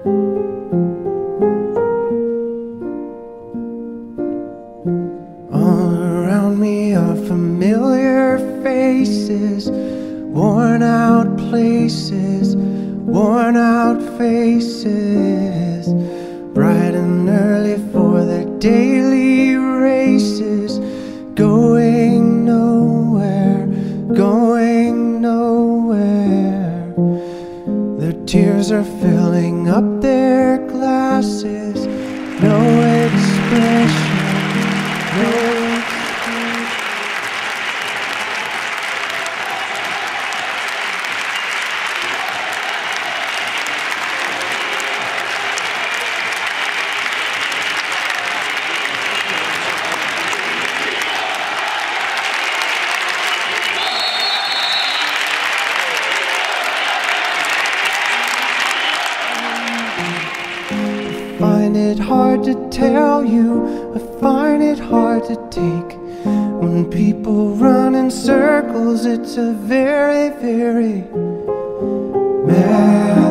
All around me are familiar faces, worn out places, worn out faces, bright and early for their daily races, going nowhere, going nowhere. Their tears are filling up their glasses, no expression, no expression. I find it hard to tell you, I find it hard to take. When people run in circles, it's a very, very mad